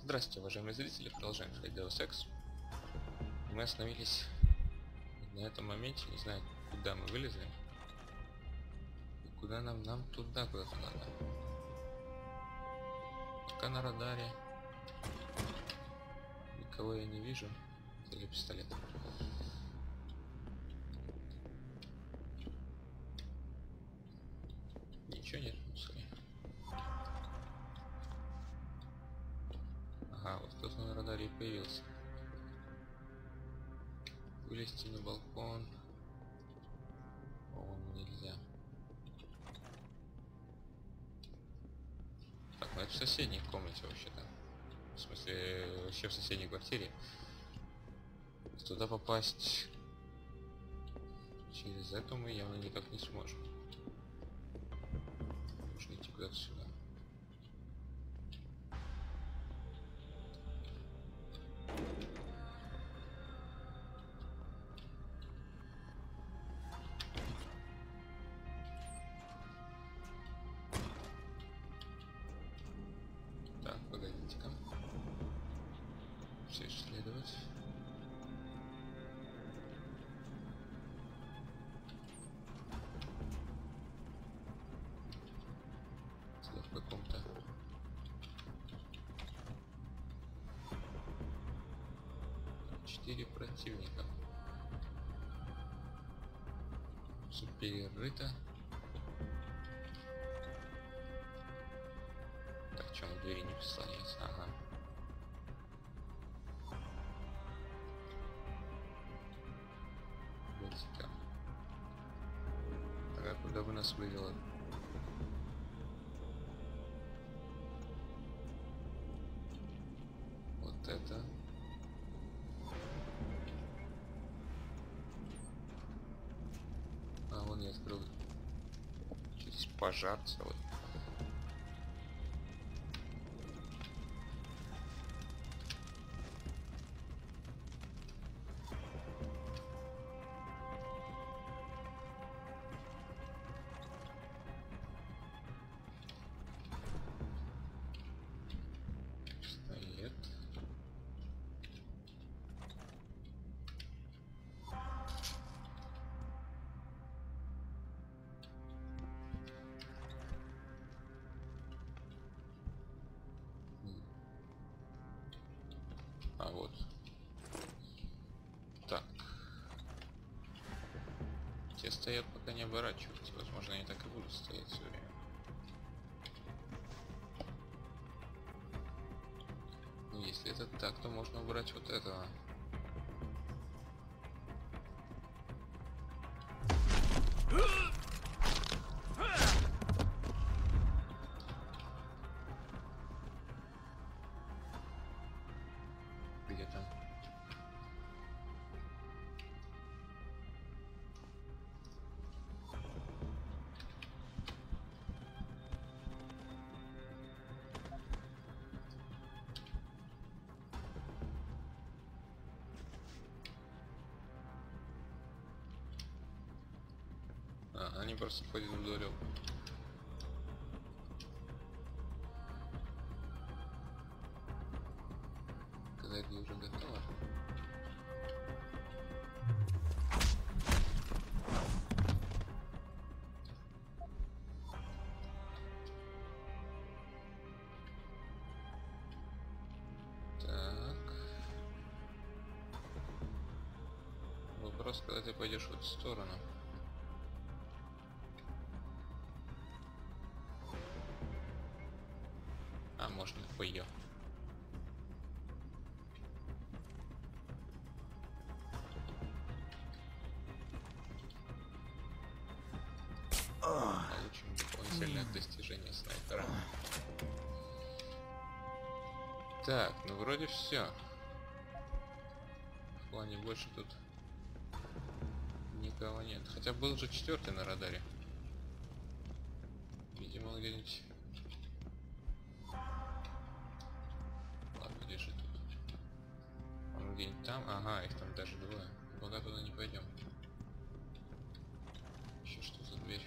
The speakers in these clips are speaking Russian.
Здравствуйте, уважаемые зрители, продолжаем играть Deus Ex. Мы остановились на этом моменте, не знаю, куда мы вылезли. И куда нам туда куда-то надо. Пока на радаре. Никого я не вижу. Или пистолет. Ничего нет, пускай. Ага, вот кто-то на радаре и появился. Вылезти на балкон. О, нельзя. Так, ну это в соседней комнате вообще-то. В смысле, вообще в соседней квартире. Туда попасть через эту мы явно никак не сможем. Нужно идти куда-то сюда. Так, погодите-ка. Все исследовать. Сюда в каком-то. Четыре противника. Все перерыто. Так, что на двери не прислоняется? Ага. Видите-ка. Ага, куда бы нас вывело? Вот это. А, вон я открыл. Здесь пожар целый. Пистолет. А вот. Так. Те стоят, пока не оборачиваются. Возможно, они так и будут стоять все время. Ну, если это так, то можно убрать вот этого. Где там? А, они просто ходят вдоль. Когда это уже готово. Так. Вопрос, когда ты пойдешь в эту сторону. А, можно по ее. Получим дополнительное достижение снайпера. Так, ну вроде все. В плане больше тут никого нет. Хотя был же четвертый на радаре. Видимо, где-нибудь. Ладно, лежит тут. Он где-нибудь там. Ага, их там даже двое. Пока туда не пойдем. Еще что за дверь?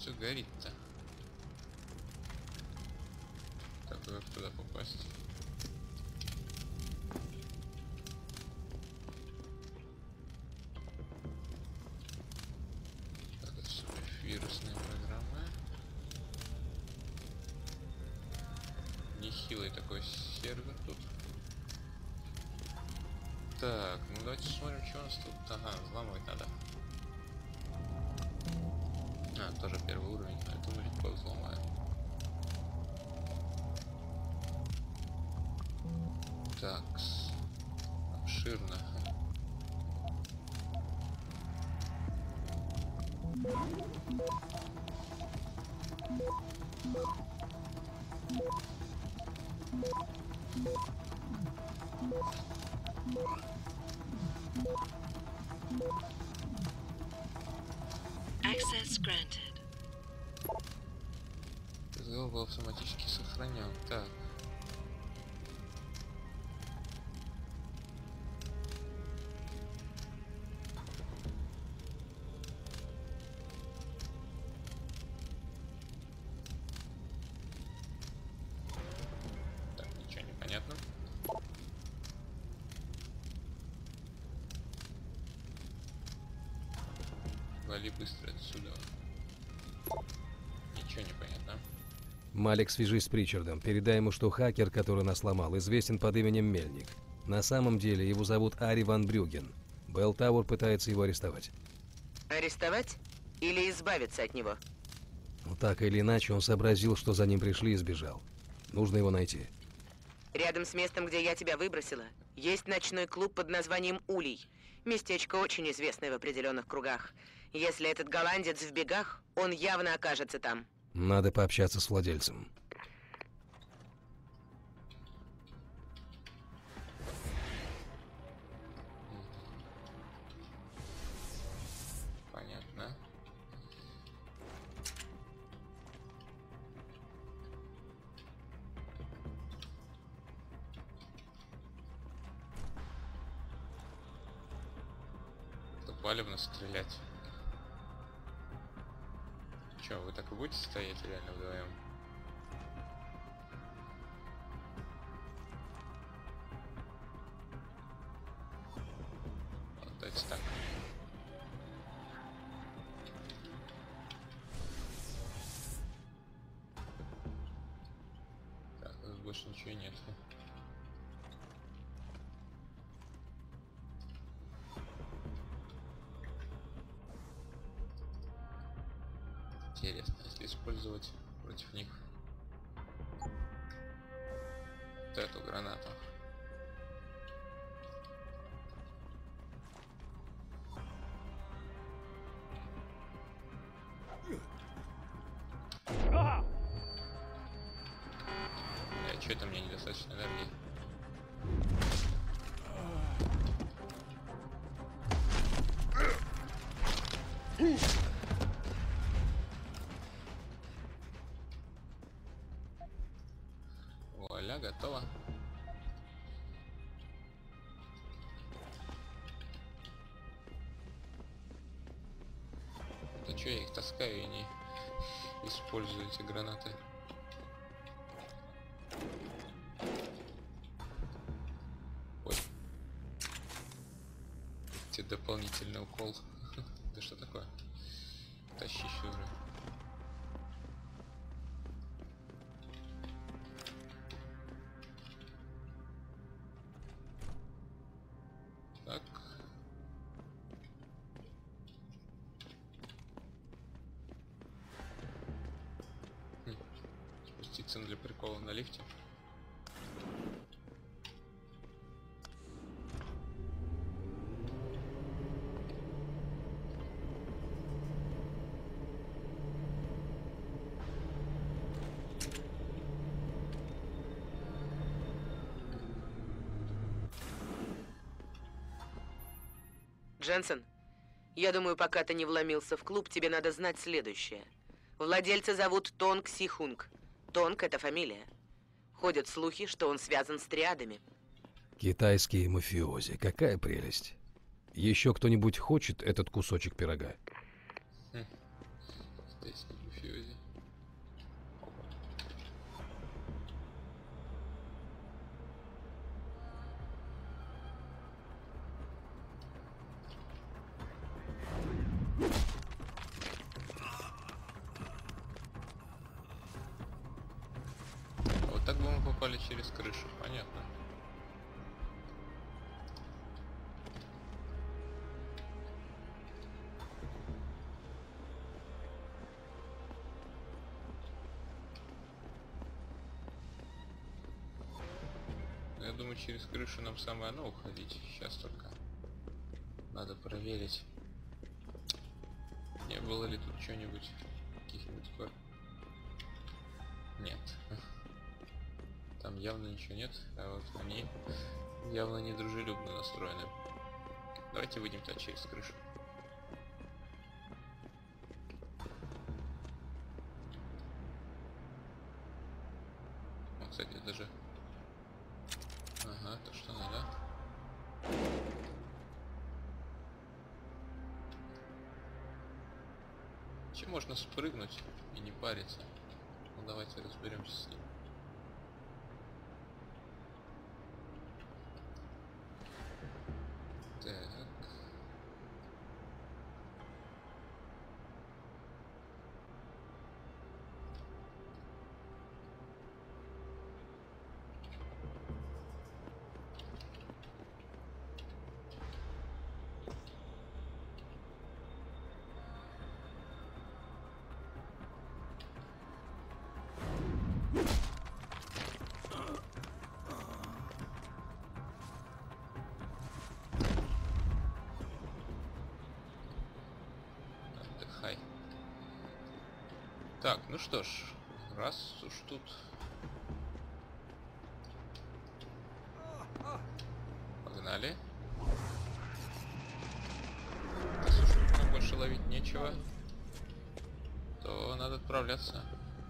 все горит-то. Так, как туда попасть? Так, это все вирусная программа. Нехилый такой сервер тут. Так, ну давайте посмотрим, что у нас тут. Ага, взламывать надо. А, тоже первый уровень, поэтому легко взломаем. Так, обширно. Access granted. Разговор был автоматически сохранен. Так. Так, ничего не понятно. Вали быстро отсюда. Ничего не понятно. Малик, свяжись с Причардом. Передай ему, что хакер, который нас сломал, известен под именем Мельник. На самом деле его зовут Ари Ван Брюген. Белл Тауэр пытается его арестовать. Арестовать? Или избавиться от него? Но так или иначе, он сообразил, что за ним пришли и сбежал. Нужно его найти. Рядом с местом, где я тебя выбросила, есть ночной клуб под названием Улей. Местечко очень известное в определенных кругах. Если этот голландец в бегах, он явно окажется там. Надо пообщаться с владельцем. Понятно. Палевно стрелять. Че, вы так и будете стоять реально вдвоем? Вот, давайте так. Так, тут больше ничего нет. Интересно, если использовать против них вот эту гранату. Что-то мне недостаточно энергии. Вуаля, готово. Да чё, я их таскаю и не использую эти гранаты. Ой. Тебе дополнительный укол. Да что такое? Тащи уже. Так. Спуститься для прикола на лифте. Дженсен, я думаю, пока ты не вломился в клуб, тебе надо знать следующее. Владельца зовут Тонг Сихунг. Тонг — это фамилия. Ходят слухи, что он связан с триадами. Китайские мафиози. Какая прелесть. Еще кто-нибудь хочет этот кусочек пирога? Китайский мафиози. попали через крышу, понятно. Я думаю, через крышу нам самое оно уходить. Сейчас только надо проверить, не было ли тут что-нибудь, каких-нибудь пар. Нет. Там явно ничего нет, а вот они явно недружелюбно настроены. Давайте выйдем-то через крышу. Вот, кстати, даже... Ага, то что надо. Чем можно спрыгнуть и не париться? Ну давайте разберемся с ним. Так. Отдыхай. Так, ну что ж, раз уж тут погнали. Раз уж тут нам больше ловить нечего, то надо отправляться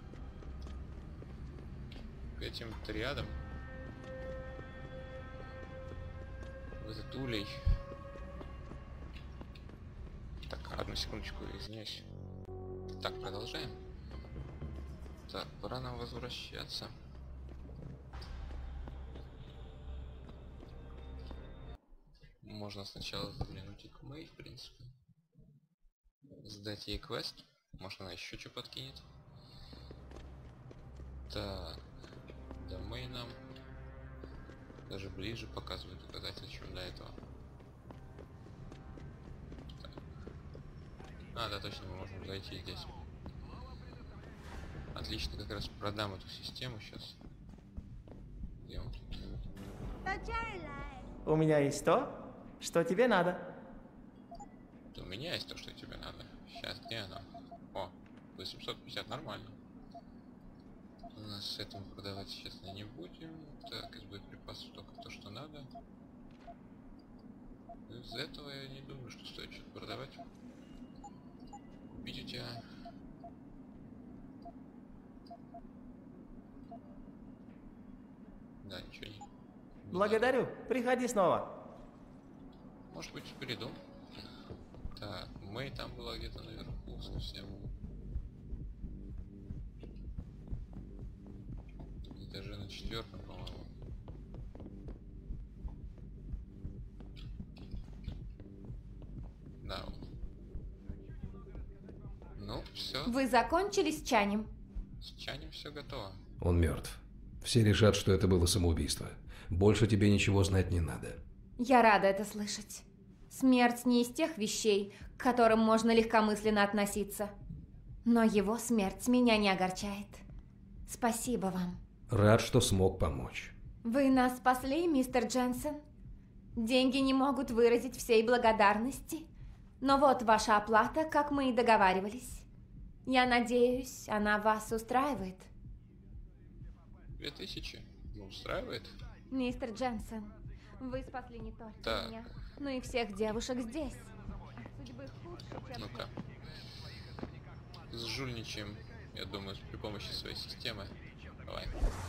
к этим триадам. В этот улей. Так, одну секундочку, извиняюсь. Так, продолжаем. Так, пора нам возвращаться. Можно сначала заглянуть и к Мэй, в принципе. Сдать ей квест. Может, она еще что подкинет. Так, до Мэй нам даже ближе показывает указатель, чем до этого. Так. А, да, точно, мы можем зайти здесь. Отлично, как раз продам эту систему сейчас. Где он тут? У меня есть то, что тебе надо. У меня есть то, что тебе надо. Сейчас, где она? О, 850, нормально. У нас с этим продавать сейчас не будем. Так, из боеприпасов только то, что надо. Из этого я не думаю, что стоит что-то продавать. Купить у тебя... Да, ничего не... Благодарю. Приходи снова. Может быть, приду. Так, Мэй там была где-то наверху совсем. Этаже на 4-м, по-моему. Да. Ну, все. Вы закончили с чанем? С чанем все готово. Он мертв. Все решат, что это было самоубийство. Больше тебе ничего знать не надо. Я рада это слышать. Смерть не из тех вещей, к которым можно легкомысленно относиться. Но его смерть меня не огорчает. Спасибо вам. Рад, что смог помочь. Вы нас спасли, мистер Дженсен. Деньги не могут выразить всей благодарности. Но вот ваша оплата, как мы и договаривались. Я надеюсь, она вас устраивает. 2000? Ну, устраивает? Мистер Дженсен, вы спасли не только Так. меня, но и всех девушек здесь. От судьбы худше, чем... Ну-ка. Сжульничаем, я думаю, при помощи своей системы. Давай.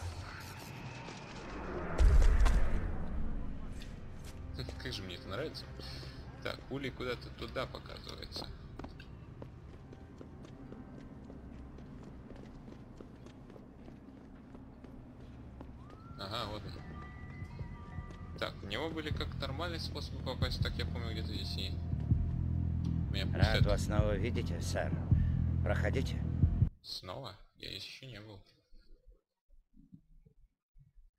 Как же мне это нравится. Так, улей куда-то туда показывается. Ага, вот он. Так, у него были как нормальные способы попасть, так я помню, где-то здесь и... Меня Рад пустят. вас снова видеть, сэр. Проходите. Снова? Я здесь еще не был.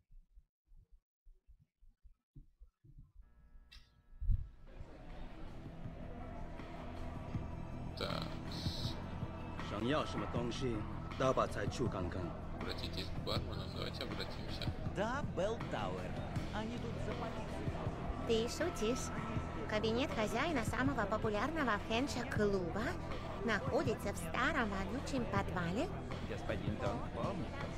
想要什么东西，大把才去看看。 Обратитесь к бармену, давайте обратимся. Да, Белл Тауэр. Они тут за полицией. Ты шутишь? Кабинет хозяина самого популярного френча-клуба находится в старом вонючем подвале? Господин Тонг помнит про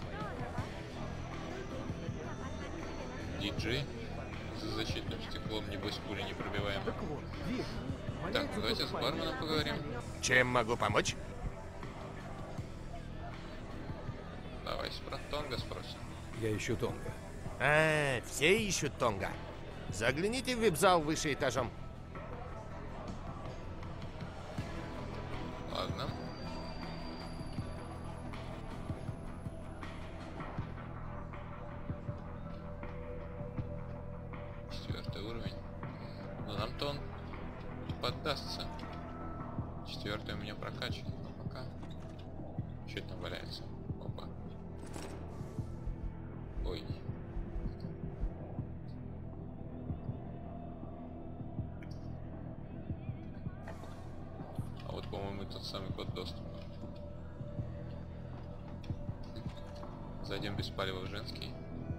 свои. Диджей за защитным стеклом, небось, пули не пробиваем. Так вот, видишь, Так, давайте с барменом поговорим. Чем могу помочь? Давайте про Тонга спросим. Я ищу Тонга. А, все ищут Тонга. Загляните в вип-зал выше этажом. Ладно. Четвертый уровень. Но нам-то он не поддастся. Четвертый у меня прокачан, но пока. Что там валяется? Опа. Ой. А вот, по-моему, тот самый код доступа. Зайдем без палева в женский.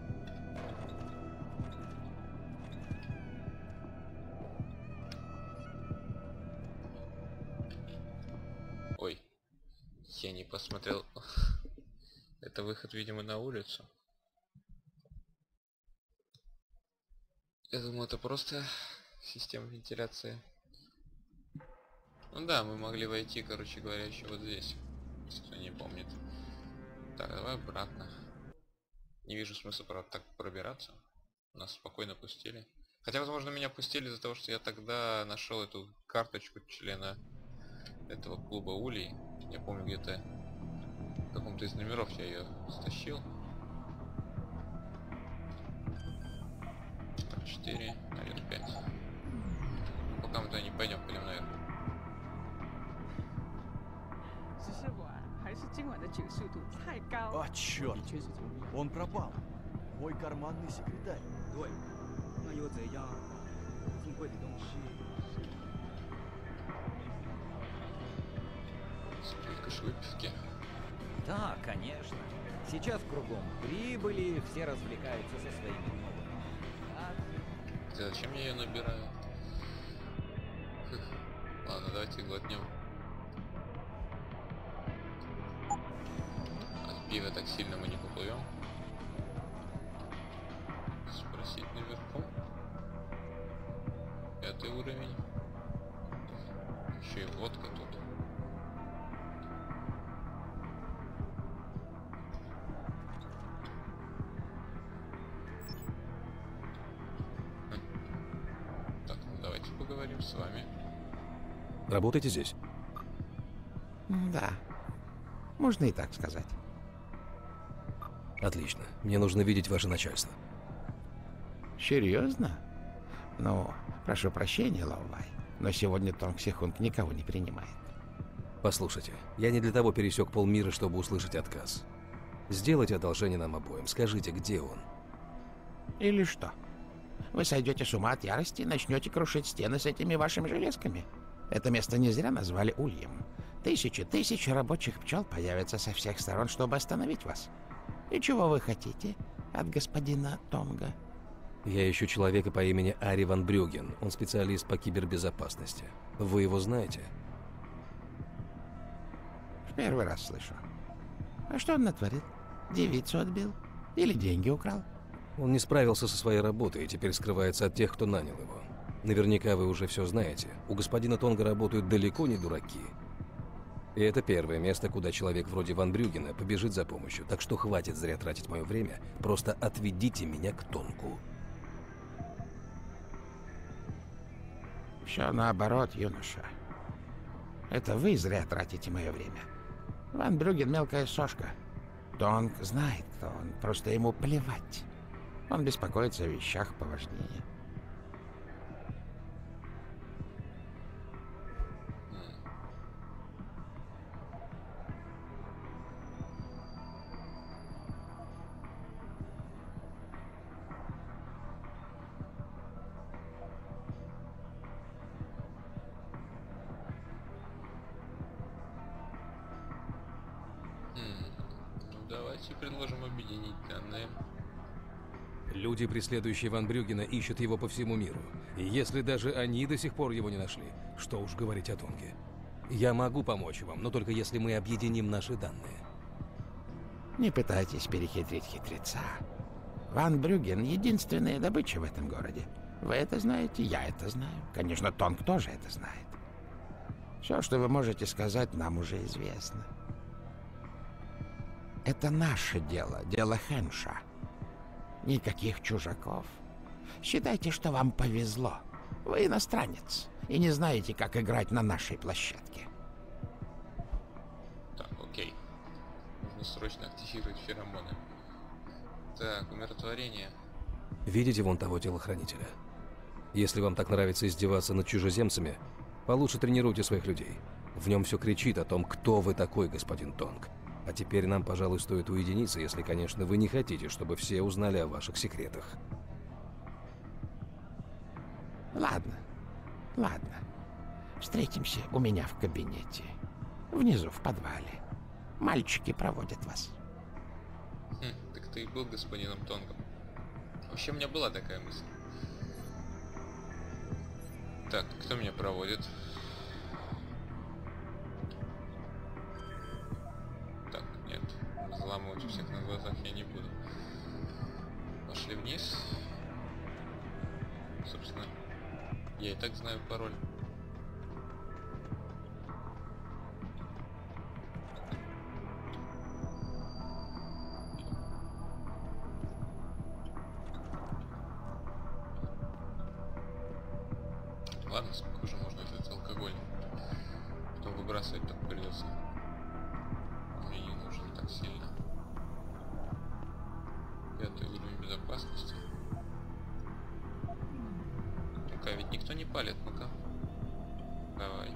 Ой, я не посмотрел. Это выход, видимо, на улицу. Я думал, это просто система вентиляции. Ну да, мы могли войти, короче говоря, еще вот здесь. Если кто не помнит. Так, давай обратно. Не вижу смысла, правда, так пробираться. Нас спокойно пустили. Хотя, возможно, меня пустили из-за того, что я тогда нашел эту карточку члена этого клуба Улей. Я помню, где-то в каком-то из номеров я ее стащил. 4, 1, 5. Пока мы туда не пойдем, пойдем наверх. 只是玩，还是今晚的酒速度太高。 А, черт! Он пропал. Мой карманный секретарь. 对，那又怎样？金贵的东西。 Сколько ж выпивки. Да, конечно. Сейчас кругом прибыли, все развлекаются со своими новыми. Хотя зачем я ее набираю? Ладно, давайте глотнем. От пива так сильно мы не поплывем. Спросить наверху. 5-й уровень. Еще и водка тут. Так, ну давайте поговорим с вами. Работаете здесь? Да, можно и так сказать. Отлично. Мне нужно видеть ваше начальство. Серьезно? Ну, прошу прощения, Лаувай, но сегодня Тонг Сихунг никого не принимает. Послушайте, я не для того пересек полмира, чтобы услышать отказ. Сделайте одолжение нам обоим. Скажите, где он? Или что? Вы сойдете с ума от ярости и начнете крушить стены с этими вашими железками. Это место не зря назвали Ульем. Тысячи рабочих пчел появятся со всех сторон, чтобы остановить вас. И чего вы хотите от господина Тонга? Я ищу человека по имени Ари Ван Брюген. Он специалист по кибербезопасности. Вы его знаете? В первый раз слышу. А что он натворил? Девицу отбил? Или деньги украл? Он не справился со своей работой и теперь скрывается от тех, кто нанял его. Наверняка вы уже все знаете. У господина Тонга работают далеко не дураки. И это первое место, куда человек вроде Ван Брюгена побежит за помощью. Так что хватит зря тратить мое время. Просто отведите меня к Тонгу. Все наоборот, юноша. Это вы зря тратите мое время. Ван Брюген мелкая сошка. Тонг знает, кто он. Просто ему плевать. Он беспокоится о вещах поважнее. Давайте предложим объединить данные. Люди, преследующие Ван Брюгена, ищут его по всему миру. И если даже они до сих пор его не нашли, что уж говорить о Тонге. Я могу помочь вам, но только если мы объединим наши данные. Не пытайтесь перехитрить хитреца. Ван Брюген — единственная добыча в этом городе. Вы это знаете, я это знаю. Конечно, Тонг тоже это знает. Все, что вы можете сказать, нам уже известно. Это наше дело, дело Хэнша. Никаких чужаков. Считайте, что вам повезло. Вы иностранец и не знаете, как играть на нашей площадке. Так, окей. Нужно срочно активировать феромоны. Так, умиротворение. Видите вон того телохранителя? Если вам так нравится издеваться над чужеземцами, получше тренируйте своих людей. В нем все кричит о том, кто вы такой, господин Тонг. А теперь нам, пожалуй, стоит уединиться, если, конечно, вы не хотите, чтобы все узнали о ваших секретах. Ладно, ладно. Встретимся у меня в кабинете. Внизу, в подвале. Мальчики проводят вас. Так ты и был господином Тонгом. Вообще, у меня была такая мысль. Так, кто меня проводит? Так, нет. Взламывать у всех на глазах я не буду. Пошли вниз. Собственно, я и так знаю пароль. Ладно, похоже, можно этот алкоголь. Потом выбрасывать так придется. Мне не нужен так сильно. 5-й уровень безопасности. Ну-ка, ведь никто не палит, ну-ка. Давай.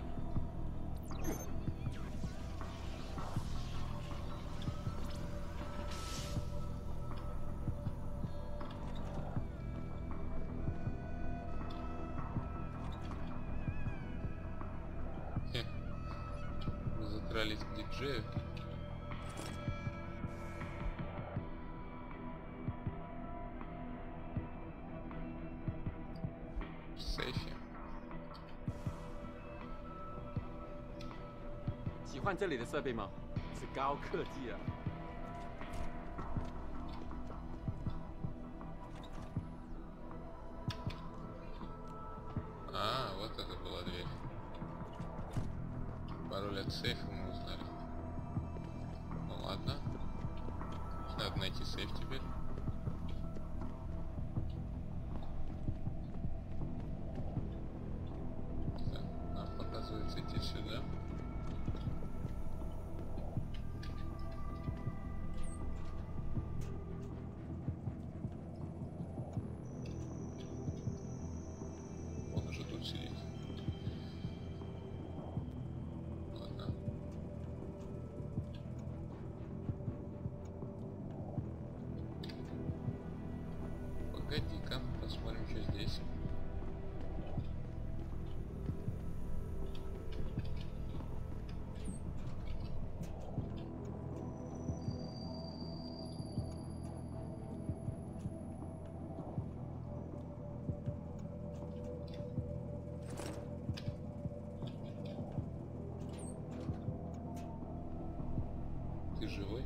Закрались к диджею. В сейфе. 喜欢这里的设备吗？是高科技啊！ А, вот это была дверь. Пароль от сейфа мы узнали. Ну ладно. Надо найти сейф теперь. Так, нам показывается идти сюда. Он уже тут сидит. Ладно. Погоди-ка, посмотрим, что здесь. Ты живой?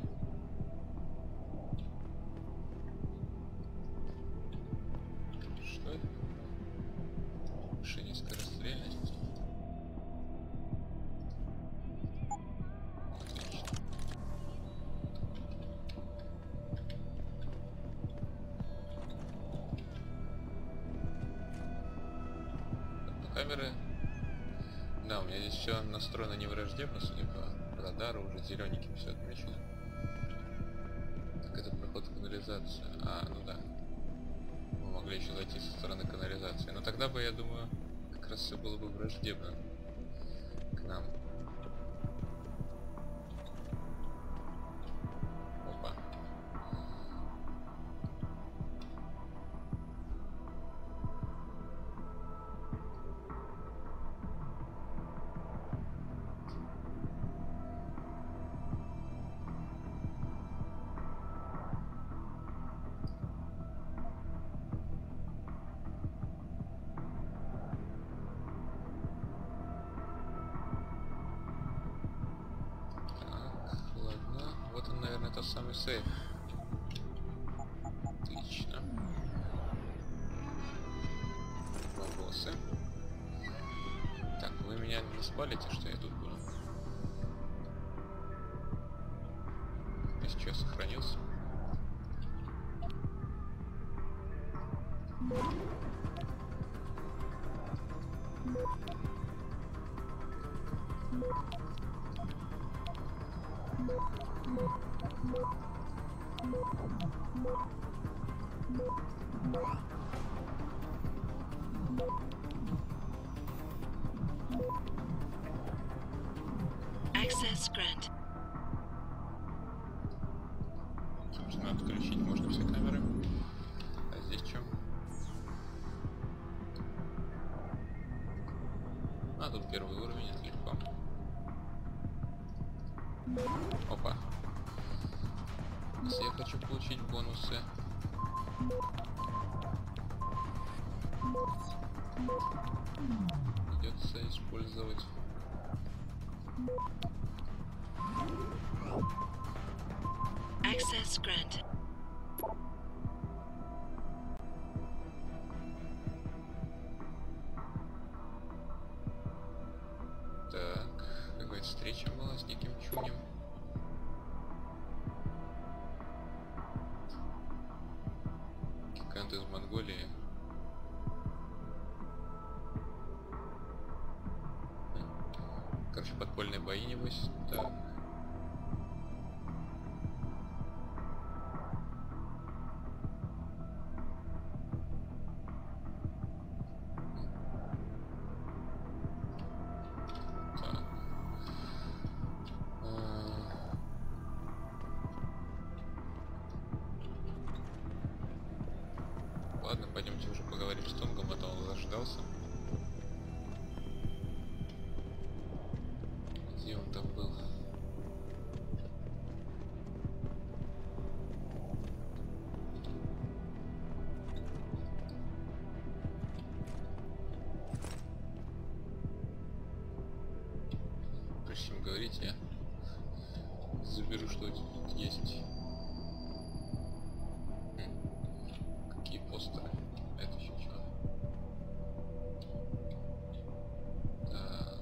Что это? Повышение скорострельности. Отлично. Камеры. Да, у меня здесь все настроено невраждебно, судя по радару, уже зелененьким все отмечено. Так, это проход в канализацию. А, ну да. Мы могли еще зайти со стороны канализации. Но тогда бы, я думаю, как раз все было бы враждебно к нам. Опа. тот самый сейф. Отлично. Вопросы. Так, вы меня не спалите, что я тут буду? Если что, сохранился. Access grant. Собственно, отключить можно все камеры. А здесь что? А, тут первый уровень, это легко. Опа. Если я хочу получить бонусы. Придется использовать. Access granted. Так, какая-то встреча была с неким чунем. Гигант из Монголии. Короче, подпольные бои, небось. Так. Ладно, пойдемте уже поговорим с Тонгом, а то он заждался. Где он там был? Прежде чем говорить, я заберу, что тут есть. Какие постеры? Это еще что? Так.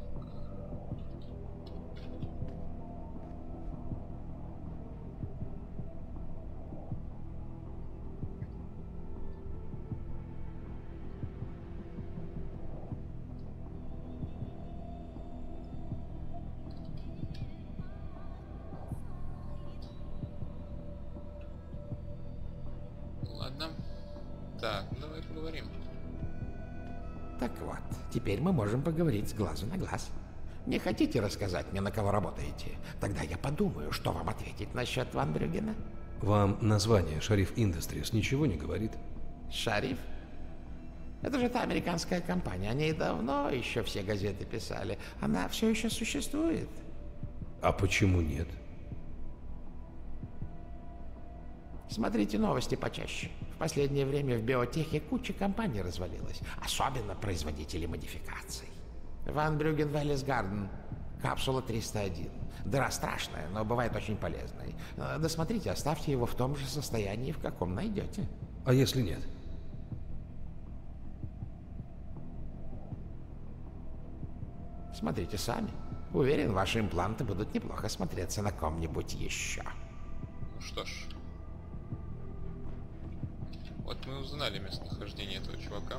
Ладно. Так, ну давай поговорим. Так вот, теперь мы можем поговорить с глазу на глаз. Не хотите рассказать мне, на кого работаете? Тогда я подумаю, что вам ответить насчет Ван Брюгена. Вам название Шариф Industries ничего не говорит? Шариф? Это же та американская компания. О ней давно еще все газеты писали. Она все еще существует. А почему нет? Смотрите новости почаще. В последнее время в биотехе куча компаний развалилась. Особенно производители модификаций. Ван Брюген Велес Гарден. Капсула 301. Дыра страшная, но бывает очень полезной. Досмотрите, оставьте его в том же состоянии, в каком найдете. А если нет? Смотрите сами. Уверен, ваши импланты будут неплохо смотреться на ком-нибудь еще. Ну что ж. Вот мы узнали местонахождение этого чувака.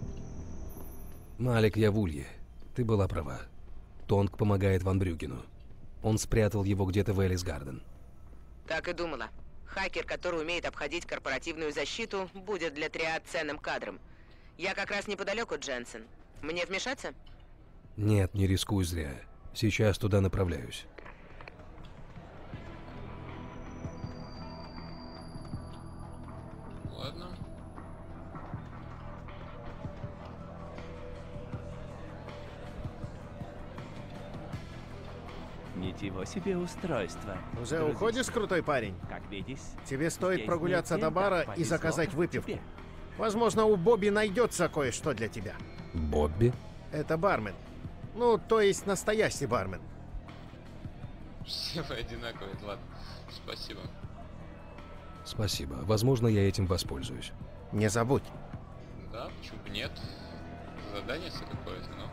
Малик Явулье, ты была права. Тонг помогает Ван Брюгену. Он спрятал его где-то в Элис Гарден. Так и думала. Хакер, который умеет обходить корпоративную защиту, будет для Триад ценным кадром. Я как раз неподалеку, Дженсен. Мне вмешаться? Нет, не рискуй зря. Сейчас туда направляюсь. Ладно. Ничего себе устройство. Уже уходишь, крутой парень? Как видишь, тебе стоит здесь прогуляться не до бара всегда и повезло, заказать как выпивку. тебе. Возможно, у Бобби найдется кое-что для тебя. Бобби? Это бармен. Ну, то есть настоящий бармен. Все вы одинаковые, ладно. Спасибо. Спасибо. Возможно, я этим воспользуюсь. Не забудь. Да, почему бы нет? Задание какое-то, но...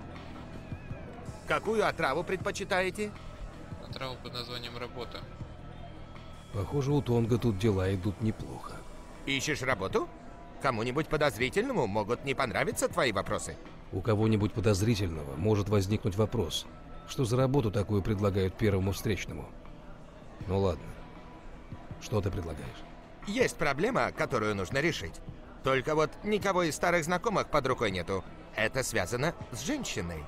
Какую отраву предпочитаете? Отраву под названием «Работа». Похоже, у Тонга тут дела идут неплохо. Ищешь работу? Кому-нибудь подозрительному могут не понравиться твои вопросы. У кого-нибудь подозрительного может возникнуть вопрос, что за работу такую предлагают первому встречному. Ну ладно. Что ты предлагаешь? Есть проблема, которую нужно решить. Только вот никого из старых знакомых под рукой нету. Это связано с женщиной.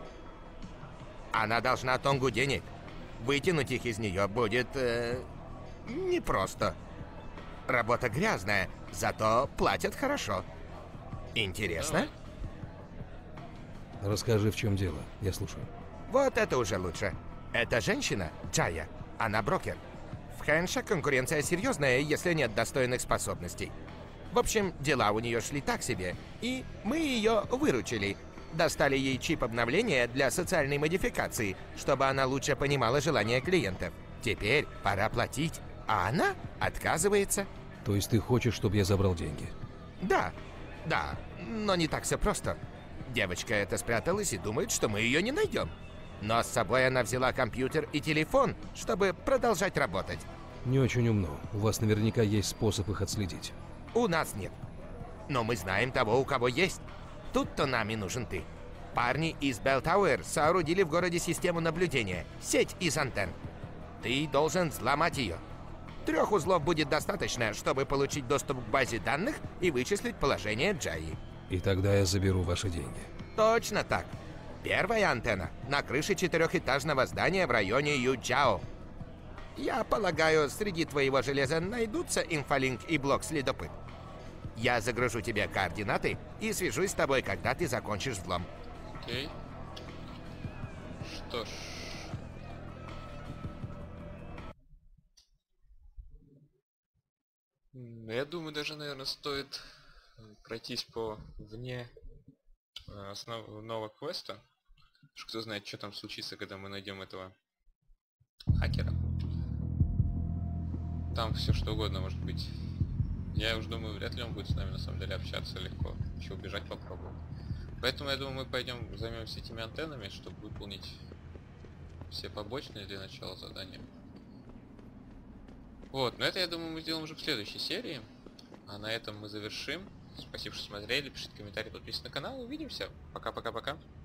Она должна Тонгу денег. Вытянуть их из нее будет... непросто. Работа грязная, зато платят хорошо. Интересно? Расскажи, в чем дело. Я слушаю. Вот это уже лучше. Эта женщина, Джая, она брокер. В Хэнше конкуренция серьезная, если нет достойных способностей. В общем, дела у нее шли так себе, и мы ее выручили. Достали ей чип обновления для социальной модификации, чтобы она лучше понимала желания клиентов. Теперь пора платить, а она отказывается. То есть ты хочешь, чтобы я забрал деньги? Да, но не так все просто. Девочка эта спряталась и думает, что мы ее не найдем. Но с собой она взяла компьютер и телефон, чтобы продолжать работать. Не очень умно. У вас наверняка есть способ их отследить. У нас нет. Но мы знаем того, у кого есть. Тут-то нам и нужен ты. Парни из Bell Tower соорудили в городе систему наблюдения, сеть из антенн. Ты должен взломать ее. 3 узлов будет достаточно, чтобы получить доступ к базе данных и вычислить положение Джаи. И тогда я заберу ваши деньги. Точно так. Первая антенна на крыше 4-этажного здания в районе Юджао. Я полагаю, среди твоего железа найдутся инфолинк и блок-следопыт. Я загружу тебе координаты и свяжусь с тобой, когда ты закончишь взлом. Окей. Что ж... Я думаю, даже, наверное, стоит пройтись по вне основного квеста. Кто знает, что там случится, когда мы найдем этого хакера. Там все что угодно может быть. Я уж думаю, вряд ли он будет с нами на самом деле общаться легко. Еще убежать попробуем. Поэтому я думаю, мы пойдем займемся этими антеннами, чтобы выполнить все побочные для начала задания. Вот, но это, я думаю, мы сделаем уже в следующей серии. А на этом мы завершим. Спасибо, что смотрели. Пишите комментарии, подписывайтесь на канал. Увидимся. Пока-пока-пока.